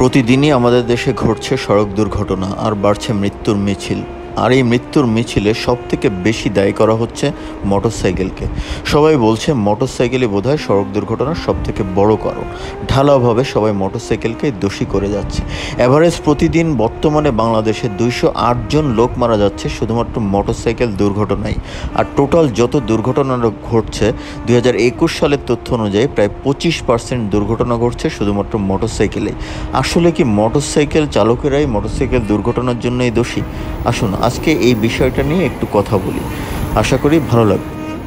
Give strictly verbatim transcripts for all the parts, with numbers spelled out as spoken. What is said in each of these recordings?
প্রতিদিনই আমাদের দেশে ঘটছে সড়ক দুর্ঘটনা আর বাড়ছে মৃত্যুর মিছিল। আর এই মৃত্যুর মিছিলে সব থেকে বেশি দায়ী করা হচ্ছে মোটরসাইকেলকে। সবাই বলছে মোটরসাইকেলই বোধহয় সড়ক দুর্ঘটনার সব থেকে বড় কারণ। ঢালাওভাবে সবাই মোটরসাইকেলকে দোষী করে যাচ্ছে। অ্যাভারেজ প্রতিদিন বর্তমানে বাংলাদেশে দুইশো আট জন লোক মারা যাচ্ছে শুধুমাত্র মোটরসাইকেল দুর্ঘটনায়। আর টোটাল যত দুর্ঘটনা ঘটছে দুই হাজার একুশ সালের তথ্য অনুযায়ী প্রায় পঁচিশ পার্সেন্ট দুর্ঘটনা ঘটছে শুধুমাত্র মোটরসাইকেলেই। আসলে কি মোটরসাইকেল চালকেরাই মোটরসাইকেল দুর্ঘটনার জন্যই দোষী? আসুন আজকে এই বিষয়টা নিয়ে একটু কথা বলি, আশা করি ভালো লাগবে।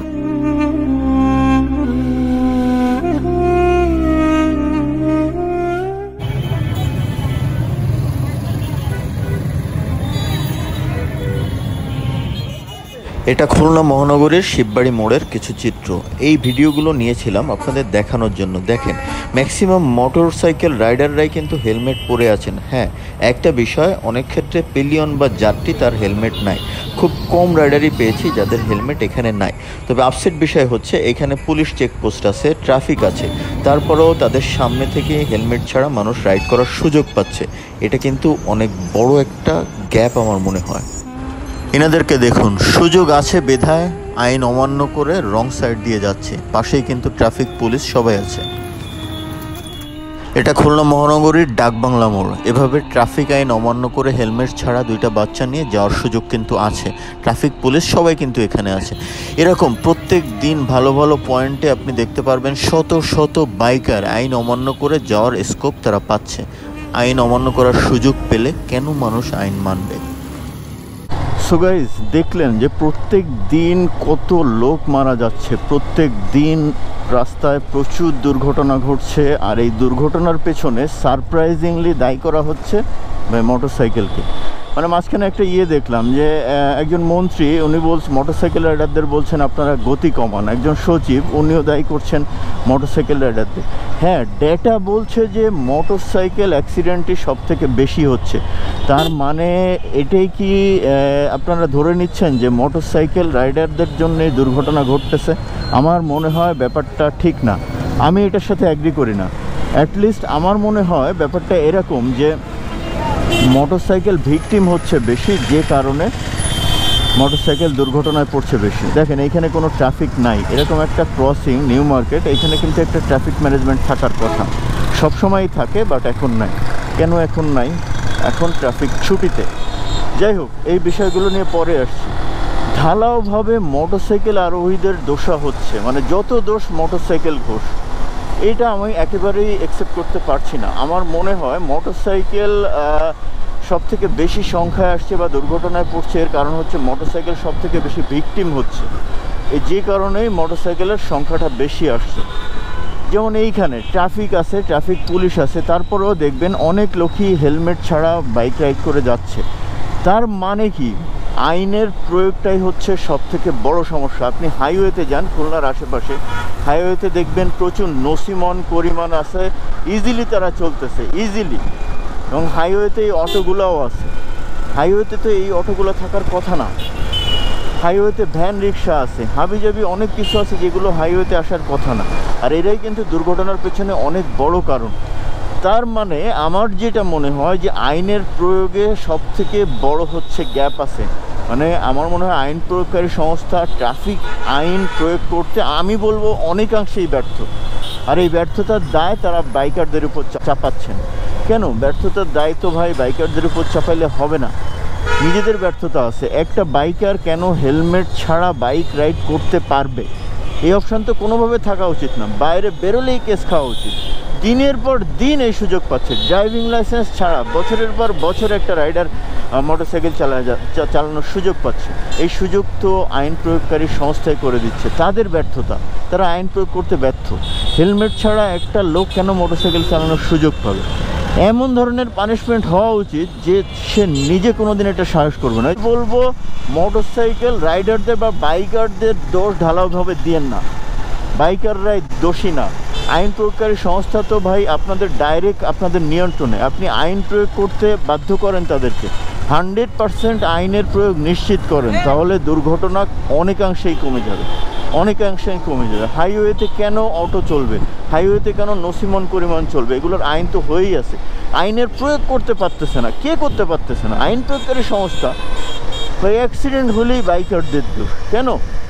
এটা খুলনা মহানগরীর শিববাড়ি মোড়ের কিছু চিত্র। এই ভিডিওগুলো নিয়েছিলাম আপনাদের দেখানোর জন্য। দেখেন, ম্যাক্সিমাম মোটরসাইকেল রাইডাররাই কিন্তু হেলমেট পরে আছেন। হ্যাঁ, একটা বিষয়, অনেক ক্ষেত্রে পিলিয়ন বা যাত্রী তার হেলমেট নাই। খুব কম রাইডারই পেয়েছি যাদের হেলমেট এখানে নাই। তবে আপসেট বিষয় হচ্ছে এখানে পুলিশ চেকপোস্ট আছে, ট্রাফিক আছে, তারপরেও তাদের সামনে থেকে হেলমেট ছাড়া মানুষ রাইড করার সুযোগ পাচ্ছে। এটা কিন্তু অনেক বড় একটা গ্যাপ আমার মনে হয়। এনাদেরকে দেখুন, সুযোগ আছে বেধায় আইন অমান্য করে রং সাইড দিয়ে যাচ্ছে। পাশেই কিন্তু ট্রাফিক পুলিশ সবাই আছে। এটা খুলনা মহানগরীর ডাকবাংলা মোড়। এভাবে ট্রাফিক আইন অমান্য করে হেলমেট ছাড়া দুইটা বাচ্চা নিয়ে যাওয়ার সুযোগ কিন্তু আছে। ট্রাফিক পুলিশ সবাই কিন্তু এখানে আছে। এরকম প্রত্যেক দিন ভালো ভালো পয়েন্টে আপনি দেখতে পারবেন শত শত বাইকার আইন অমান্য করে যাওয়ার স্কোপ তারা পাচ্ছে। আইন অমান্য করার সুযোগ পেলে কেন মানুষ আইন মানবে? সো গাইস, দেখলেন যে প্রত্যেক দিন কত লোক মারা যাচ্ছে, প্রত্যেক দিন রাস্তায় প্রচুর দুর্ঘটনা ঘটছে। আর এই দুর্ঘটনার পেছনে সারপ্রাইজিংলি দায়ী করা হচ্ছে মোটরসাইকেলকে। মানে মাঝখানে একটা ইয়ে দেখলাম যে একজন মন্ত্রী উনি বলছেন মোটরসাইকেল রাইডারদের বলছেন আপনারা গতি কমান। একজন সচিব উনিও দায়ী করছেন মোটরসাইকেল রাইডারদের। হ্যাঁ, ডেটা বলছে যে মোটরসাইকেল অ্যাক্সিডেন্টই সব থেকে বেশি হচ্ছে। তার মানে এটাই কি আপনারা ধরে নিচ্ছেন যে মোটরসাইকেল রাইডারদের জন্য দুর্ঘটনা ঘটতেছে? আমার মনে হয় ব্যাপারটা ঠিক না। আমি এটার সাথে অ্যাগ্রি করি না। অ্যাটলিস্ট আমার মনে হয় ব্যাপারটা এরকম যে মোটরসাইকেল ভিকটিম হচ্ছে বেশি, যে কারণে মোটরসাইকেল দুর্ঘটনায় পড়ছে বেশি। দেখেন, এইখানে কোনো ট্রাফিক নাই। এরকম একটা ক্রসিং নিউ মার্কেট, এইখানে কিন্তু একটা ট্রাফিক ম্যানেজমেন্ট থাকার কথা, সবসময়ই থাকে, বাট এখন নাই। কেন এখন নাই? এখন ট্রাফিক ছুটিতে। যাই হোক, এই বিষয়গুলো নিয়ে পরে আসছি। ঢালাওভাবে মোটরসাইকেল আরোহীদের দোষা হচ্ছে, মানে যত দোষ মোটরসাইকেল ঘোষ। এটা আমি একেবারেই অ্যাকসেপ্ট করতে পারছি না। আমার মনে হয় মোটরসাইকেল সব থেকে বেশি সংখ্যায় আসছে বা দুর্ঘটনায় পড়ছে, এর কারণ হচ্ছে মোটরসাইকেল সব থেকে বেশি ভিকটিম হচ্ছে। এই যে কারণেই মোটরসাইকেলের সংখ্যাটা বেশি আসছে। যেমন এইখানে ট্রাফিক আছে, ট্রাফিক পুলিশ আছে, তারপরেও দেখবেন অনেক লোকই হেলমেট ছাড়া বাইক রাইড করে যাচ্ছে। তার মানে কি? আইনের প্রয়োগটাই হচ্ছে সব থেকে বড় সমস্যা। আপনি হাইওয়েতে যান, খুলনার আশেপাশে হাইওয়েতে দেখবেন প্রচুর নসিমন পরিমাণ আছে, ইজিলি তারা চলতেছে, ইজিলি। এবং হাইওয়েতে এই অটোগুলোও আছে। হাইওয়েতে তো এই অটোগুলো থাকার কথা না। হাইওয়েতে ভ্যান রিক্সা আছে, হাবিজাবি অনেক কিছু আছে যেগুলো হাইওয়েতে আসার কথা না। আর এরাই কিন্তু দুর্ঘটনার পেছনে অনেক বড় কারণ। তার মানে আমার যেটা মনে হয় যে আইনের প্রয়োগে সব থেকে বড় হচ্ছে গ্যাপ আছে। মানে আমার মনে হয় আইন প্রয়োগকারী সংস্থা ট্রাফিক আইন প্রয়োগ করতে আমি বলবো অনেকাংশেই ব্যর্থ। আর এই ব্যর্থতার দায় তারা বাইকারদের উপর চাপাচ্ছেন। কেন ব্যর্থতার দায়? তো ভাই বাইকারদের উপর চাপাইলে হবে না, নিজেদের ব্যর্থতা আছে। একটা বাইকার কেন হেলমেট ছাড়া বাইক রাইড করতে পারবে? এই অপশান তো কোনোভাবে থাকা উচিত না। বাইরে বেরোলেই কেস খাওয়া উচিত। দিনের পর দিন এই সুযোগ পাচ্ছে। ড্রাইভিং লাইসেন্স ছাড়া বছরের পর বছর একটা রাইডার মোটরসাইকেল চালা চালানোর সুযোগ পাচ্ছে। এই সুযোগ তো আইন প্রয়োগকারী সংস্থায় করে দিচ্ছে। তাদের ব্যর্থতা, তারা আইন প্রয়োগ করতে ব্যর্থ। হেলমেট ছাড়া একটা লোক কেন মোটরসাইকেল চালানোর সুযোগ পাবে? এমন ধরনের পানিশমেন্ট হওয়া উচিত যে সে নিজে কোনো দিন এটা সাহস করবে না। বলবো মোটরসাইকেল রাইডারদের বা বাইকারদের দোষ ঢালাওভাবে দিয়েন না। বাইকাররাই দোষী না। আইন প্রয়োগকারী সংস্থা তো ভাই আপনাদের ডাইরেক্ট আপনাদের নিয়ন্ত্রণে। আপনি আইন প্রয়োগ করতে বাধ্য করেন তাদেরকে। হান্ড্রেড পারসেন্ট আইনের প্রয়োগ নিশ্চিত করেন, তাহলে দুর্ঘটনা অনেকাংশেই কমে যাবে। অনেকাংশে কমে যাবে। হাইওয়েতে কেন অটো চলবে, হাইওয়েতে কেন নসিমন পরিমাণ চলবে, এগুলোর আইন তো হয়েই আছে, আইনের প্রয়োগ করতে পারতেছে না। কে করতে পারতেছে না? আইন প্রয়োগকারী সংস্থা। তো অ্যাক্সিডেন্ট হলেই বাইকারদের দোষ কেন?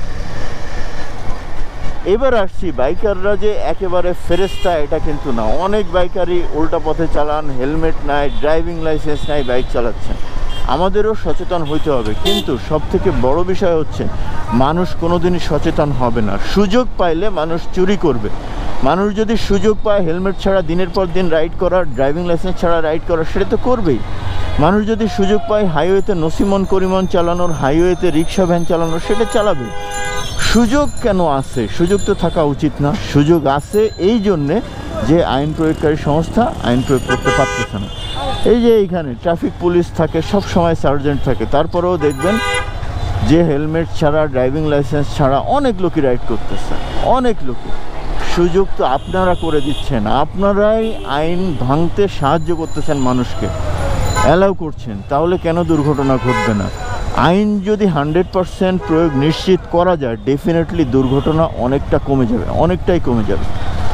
এবার আসছি, বাইকাররা যে একেবারে ফেরেস্তা এটা কিন্তু না। অনেক বাইকারই উল্টা পথে চালান, হেলমেট নাই, ড্রাইভিং লাইসেন্স নাই, বাইক চালাচ্ছেন। আমাদেরও সচেতন হইতে হবে, কিন্তু সবথেকে বড় বিষয় হচ্ছে মানুষ কোনোদিনই সচেতন হবে না। সুযোগ পাইলে মানুষ চুরি করবে। মানুষ যদি সুযোগ পায় হেলমেট ছাড়া দিনের পর দিন রাইড করার, ড্রাইভিং লাইসেন্স ছাড়া রাইড করার, সেটা তো করবেই। মানুষ যদি সুযোগ পায় হাইওয়েতে নসিমন পরিমাণ চালানোর, হাইওয়েতে রিক্সা ভ্যান চালানোর, সেটা চালাবে। সুযোগ কেন আছে? সুযোগ তো থাকা উচিত না? সুযোগ আছে এই জন্যে যে আইন প্রয়োগকারী সংস্থা আইন প্রয়োগ করতে পারতেছে না। এই যে এইখানে ট্রাফিক পুলিশ থাকে, সব সময় সার্জেন্ট থাকে, তারপরেও দেখবেন যে হেলমেট ছাড়া, ড্রাইভিং লাইসেন্স ছাড়া অনেক লোকই রাইড করতেছে, অনেক লোকই। সুযোগ তো আপনারা করে দিচ্ছেন, আপনারাই আইন ভাঙতে সাহায্য করতেছেন, মানুষকে অ্যালাউ করছেন, তাহলে কেন দুর্ঘটনা ঘটবে না? আইন যদি হান্ড্রেড পারসেন্ট প্রয়োগ নিশ্চিত করা যায়, ডেফিনেটলি দুর্ঘটনা অনেকটা কমে যাবে, অনেকটাই কমে যাবে।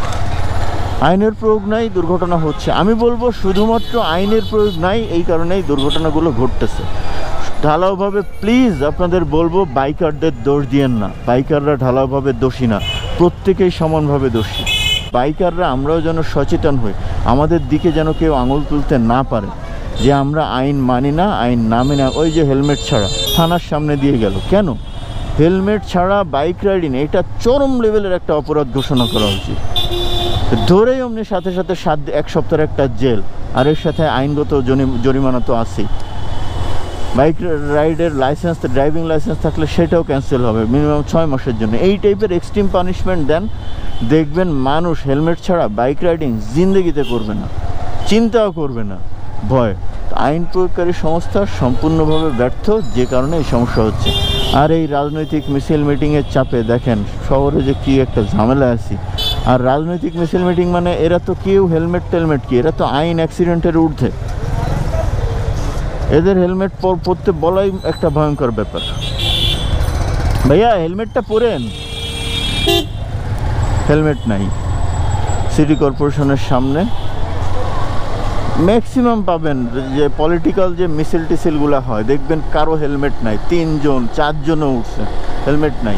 আইনের প্রয়োগ নাই, দুর্ঘটনা হচ্ছে। আমি বলবো শুধুমাত্র আইনের প্রয়োগ নাই, এই কারণেই দুর্ঘটনাগুলো ঘটতেছে। ঢালাওভাবে প্লিজ আপনাদের বলবো, বাইকারদের দোষ দিয়েন না। বাইকাররা ঢালাওভাবে দোষী না, প্রত্যেকেই সমানভাবে দোষী। বাইকাররা আমরাও যেন সচেতন হই, আমাদের দিকে যেন কেউ আঙুল তুলতে না পারে যে আমরা আইন মানি না, আইন না মেনে। ওই যে হেলমেট ছাড়া থানার সামনে দিয়ে গেল, কেন? হেলমেট ছাড়া বাইক রাইডিং এটা চরম লেভেলের একটা অপরাধ ঘোষণা করা উচিত। ধরেই অমনি সাথে সাথে সাত এক সপ্তাহের একটা জেল, আর এর সাথে আইনগত জরিমানা তো আছেই। বাইক রাইডের লাইসেন্স, ড্রাইভিং লাইসেন্স থাকলে সেটাও ক্যান্সেল হবে মিনিমাম ছয় মাসের জন্য। এই টাইপের এক্সট্রিম পানিশমেন্ট দেন, দেখবেন মানুষ হেলমেট ছাড়া বাইক রাইডিং জিন্দগিতে করবে না, চিন্তাও করবে না। ভয় আইন প্রয়োগকারী সংস্থা সম্পূর্ণভাবে ব্যর্থ, যে কারণে এই সমস্যা হচ্ছে। আর এই রাজনৈতিক মিছিল মিটিংয়ের চাপে দেখেন শহরে যে কী একটা ঝামেলা আছি। আর রাজনৈতিক মিছিল মিটিং মানে এরা তো কেউ হেলমেট টেলমেট কি, এরা তো আইন অ্যাক্সিডেন্টের ঊর্ধ্বে। এদের হেলমেট পরতে বলাই একটা ভয়ঙ্কর ব্যাপার। ভাইয়া হেলমেটটা পরেন, হেলমেট নাই। সিটি কর্পোরেশনের সামনে ম্যাক্সিমাম পাবেন যে পলিটিক্যাল যে মিছিল টিসিলগুলো হয়, দেখবেন কারো হেলমেট নাই, তিনজন চারজনও উঠছে, হেলমেট নাই।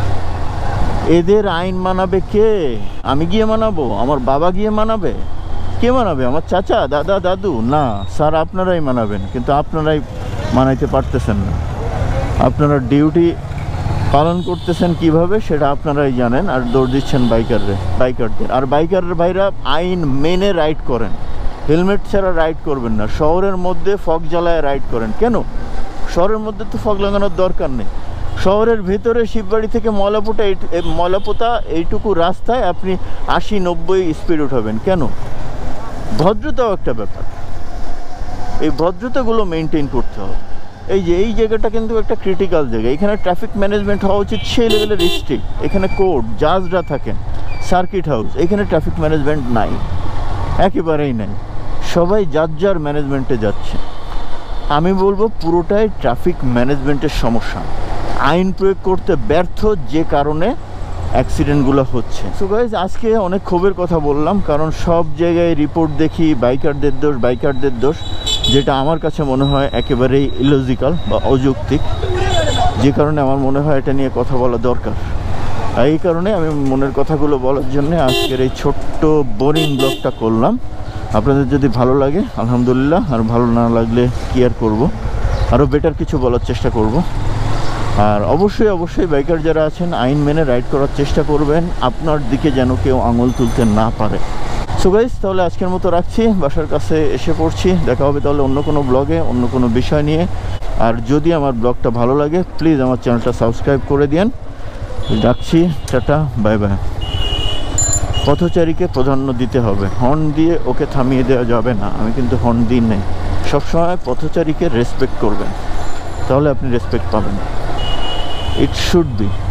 এদের আইন মানাবে কে? আমি গিয়ে মানাবো? আমার বাবা গিয়ে মানাবে? কে মানাবে? আমার চাচা, দাদা, দাদু? না স্যার, আপনারাই মানাবেন, কিন্তু আপনারাই মানাইতে পারতেছেন না। আপনারা ডিউটি পালন করতেছেন কিভাবে সেটা আপনারাই জানেন, আর দৌড় দিচ্ছেন বাইকাররে বাইকারদের। আর বাইকার ভাইরা আইন মেনে রাইড করেন, হেলমেট ছাড়া রাইড করবেন না। শহরের মধ্যে ফগ জ্বালায় রাইড করেন কেন? শহরের মধ্যে তো ফগ লাগানোর দরকার নেই। শহরের ভেতরে শিববাড়ি থেকে ময়লাপোতা, ময়লাপোতা এইটুকু রাস্তায় আপনি আশি নব্বই স্পিড উঠাবেন কেন? ভদ্রতাও একটা ব্যাপার, এই ভদ্রতাগুলো মেনটেন করতে হবে। এই যে এই জায়গাটা কিন্তু একটা ক্রিটিক্যাল জায়গা, এখানে ট্রাফিক ম্যানেজমেন্ট হওয়া উচিত সেই লেভেলের স্ট্রিক্ট। এখানে কোর্ট, জাজরা থাকেন, সার্কিট হাউস, এখানে ট্রাফিক ম্যানেজমেন্ট নাই, একেবারেই নাই। সবাই যার যার ম্যানেজমেন্টে যাচ্ছে। আমি বলবো পুরোটাই ট্রাফিক ম্যানেজমেন্টের সমস্যা, আইন প্রয়োগ করতে ব্যর্থ, যে কারণে অ্যাক্সিডেন্টগুলো হচ্ছে। সো গাইজ, আজকে অনেক ক্ষোভের কথা বললাম, কারণ সব জায়গায় রিপোর্ট দেখি বাইকারদের দোষ, বাইকারদের দোষ, যেটা আমার কাছে মনে হয় একেবারেই ইলজিক্যাল বা অযৌক্তিক, যে কারণে আমার মনে হয় এটা নিয়ে কথা বলা দরকার। এই কারণে আমি মনের কথাগুলো বলার জন্য আজকের এই ছোট্ট বোরিং ব্লগটা করলাম। আপনাদের যদি ভালো লাগে আলহামদুলিল্লাহ, আর ভালো না লাগলে কি আর করবো, আরও বেটার কিছু বলার চেষ্টা করব। আর অবশ্যই অবশ্যই বাইকার যারা আছেন আইন মেনে রাইড করার চেষ্টা করবেন, আপনার দিকে যেন কেউ আঙুল তুলতে না পারে। সো গাইস, তাহলে আজকের মতো রাখছি, বাসার কাছে এসে পড়ছি। দেখা হবে তাহলে অন্য কোনো ব্লগে, অন্য কোনো বিষয় নিয়ে। আর যদি আমার ব্লগটা ভালো লাগে প্লিজ আমার চ্যানেলটা সাবস্ক্রাইব করে দিন। রাখছি, টাটা, বাই বাই। পথচারীকে প্রাধান্য দিতে হবে, হর্ন দিয়ে ওকে থামিয়ে দেওয়া যাবে না। আমি কিন্তু হর্ন দিই নেই, সবসময় পথচারীকে রেসপেক্ট করবেন, তাহলে আপনি রেসপেক্ট পাবেন। It should B.